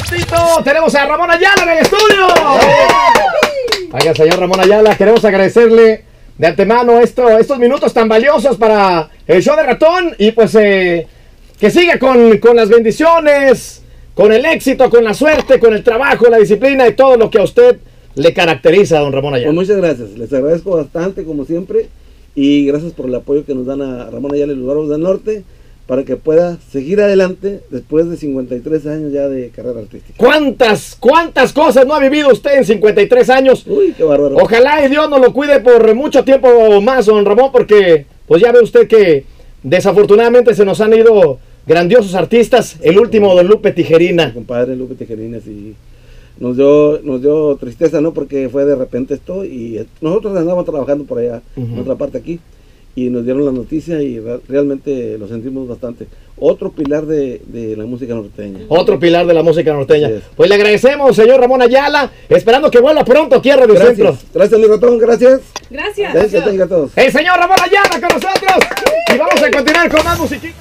ratito tenemos a Ramón Ayala en el estudio. Oiga, señor Ramón Ayala, queremos agradecerle de antemano estos minutos tan valiosos para el show de Ratón. Y pues que siga con las bendiciones, con el éxito, con la suerte, con el trabajo, la disciplina y todo lo que a usted le caracteriza, don Ramón Ayala. Pues muchas gracias, les agradezco bastante como siempre. Y gracias por el apoyo que nos dan a Ramón Ayala y los Bárbaros del Norte, para que pueda seguir adelante después de 53 años ya de carrera artística. ¿Cuántas cosas no ha vivido usted en 53 años? Uy, qué bárbaro. Ojalá y Dios nos lo cuide por mucho tiempo más, don Ramón, porque pues ya ve usted que desafortunadamente se nos han ido grandiosos artistas. El último, don Lupe Tijerina. Mi compadre Lupe Tijerina, sí. Nos dio tristeza, ¿no? Porque fue de repente esto y nosotros andábamos trabajando por allá, en otra parte aquí. Y nos dieron la noticia y realmente lo sentimos bastante. Otro pilar de la música norteña. Otro pilar de la música norteña. Pues le agradecemos, señor Ramón Ayala, esperando que vuelva pronto aquí a Radio Centro. Gracias, mi ratón, gracias. Gracias. Gracias a todos. El señor Ramón Ayala con nosotros. Y vamos a continuar con más musiquita.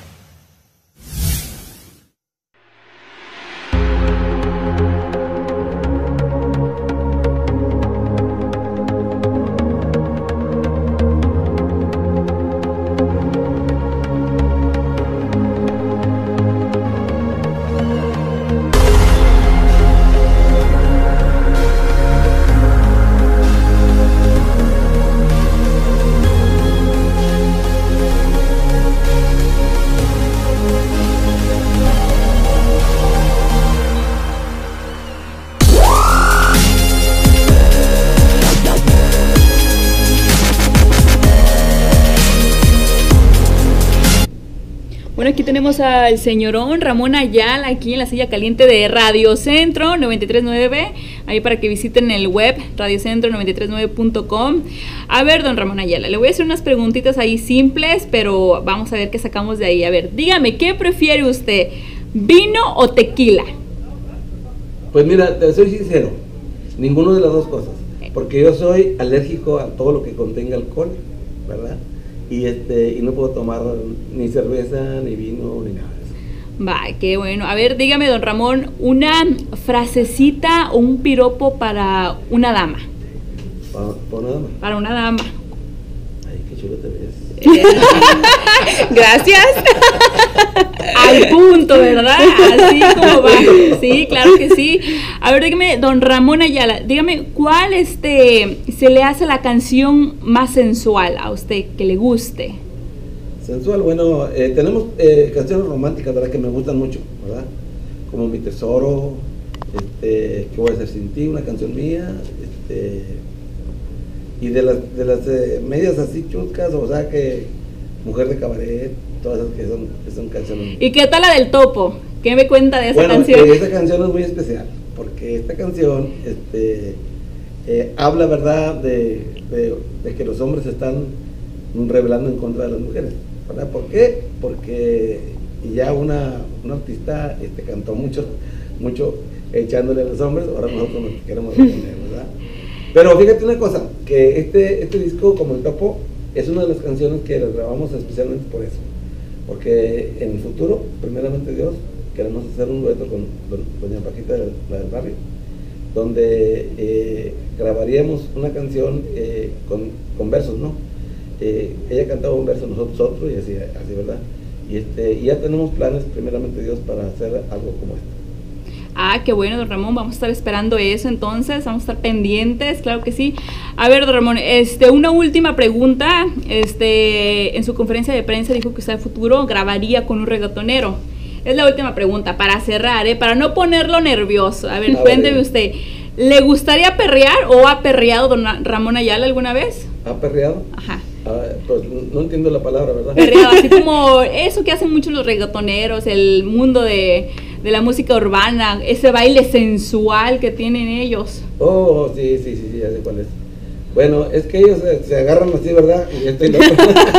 Bueno, aquí tenemos al señorón Ramón Ayala, aquí en la silla caliente de Radio Centro 939, ahí para que visiten el web radiocentro939.com. A ver, don Ramón Ayala, le voy a hacer unas preguntitas ahí simples, pero vamos a ver qué sacamos de ahí. A ver, dígame, ¿qué prefiere usted, vino o tequila? Pues mira, te soy sincero, ninguno de las dos cosas, porque yo soy alérgico a todo lo que contenga alcohol, ¿verdad? Y no puedo tomar ni cerveza, ni vino, ni nada de eso. Va, qué bueno. A ver, dígame, don Ramón, una frasecita o un piropo para una dama. ¿Para una dama? Para una dama. Ay, qué chulo te ves. Gracias. Al punto, ¿verdad? Así como va. Sí, claro que sí. A ver, dígame, don Ramón Ayala, dígame, ¿cuál se le hace la canción más sensual a usted, que le guste? Sensual, bueno, tenemos canciones románticas, ¿verdad? Que me gustan mucho, ¿verdad? Como Mi Tesoro, ¿Qué voy a hacer sin ti? Una canción mía, y de las medias así chuscas, o sea que Mujer de Cabaret, todas esas que son canciones. ¿Y qué tal la del Topo? ¿Qué me cuenta de esa canción? Esa canción es muy especial, porque esta canción habla, ¿verdad?, de que los hombres se están rebelando en contra de las mujeres, ¿verdad? ¿Por qué? Porque ya una artista cantó mucho echándole a los hombres, ahora nosotros nos queremos responder, ¿verdad? Pero fíjate una cosa, que este disco, como El Topo, es una de las canciones que las grabamos especialmente por eso, porque en el futuro, primeramente Dios, queremos hacer un dueto con doña Paquita, la del barrio, donde grabaríamos una canción con versos, ¿no? Ella cantaba un verso, nosotros otro, y así, ¿verdad? Y ya tenemos planes, primeramente Dios, para hacer algo como esto. Ah, qué bueno, don Ramón, vamos a estar esperando eso entonces, vamos a estar pendientes, claro que sí. A ver, don Ramón, una última pregunta, en su conferencia de prensa dijo que usted en el futuro grabaría con un reggaetonero. Es la última pregunta, para cerrar, para no ponerlo nervioso. A ver, cuénteme usted, ¿le gustaría perrear o ha perreado don Ramón Ayala alguna vez? ¿Ha perreado? Ajá. Pues no entiendo la palabra, ¿verdad? Perreado, así como eso que hacen muchos los reggaetoneros, el mundo de la música urbana, ese baile sensual que tienen ellos. Oh, sí, ya sé cuál es. Bueno, es que ellos se agarran así, ¿verdad? Y estoy loco.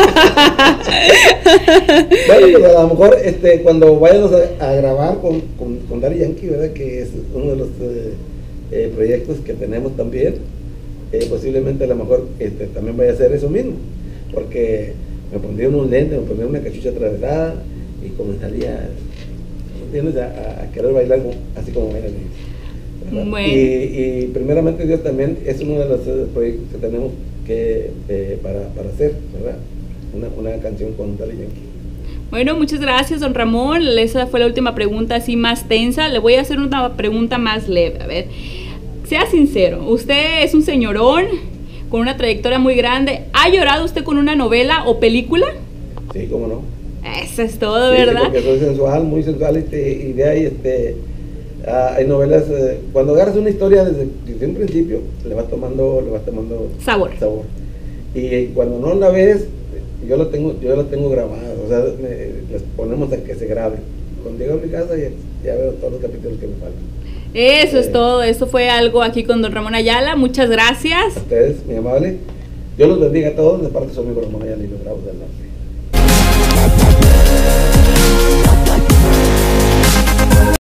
Bueno, pues a lo mejor cuando vayamos a grabar con Daddy Yankee, ¿verdad? Que es uno de los proyectos que tenemos también, posiblemente a lo mejor también vaya a hacer eso mismo, porque me pondría unos lentes, me pondría una cachucha atravesada y comenzaría vienes a querer bailar así como vienes. Bueno. Y primeramente Dios también es uno de los proyectos que tenemos que para hacer, ¿verdad? Una canción con Daddy Yankee. Bueno, muchas gracias, don Ramón. Esa fue la última pregunta así más tensa. Le voy a hacer una pregunta más leve. A ver, sea sincero, usted es un señorón con una trayectoria muy grande. ¿Ha llorado usted con una novela o película? Sí, cómo no. Eso es todo, Sí, ¿verdad? Sí, porque soy sensual, muy sensual, y de ahí hay novelas, cuando agarras una historia desde un principio, le vas tomando Sabor. Y cuando no la ves, yo la tengo grabada, o sea, les ponemos a que se grabe. Cuando llego a mi casa ya veo todos los capítulos que me faltan. Eso es todo, eso fue algo aquí con don Ramón Ayala, muchas gracias. A ustedes, mi amable, Dios los bendiga a todos, de parte de su amigo Ramón Ayala y los Bravos del Norte.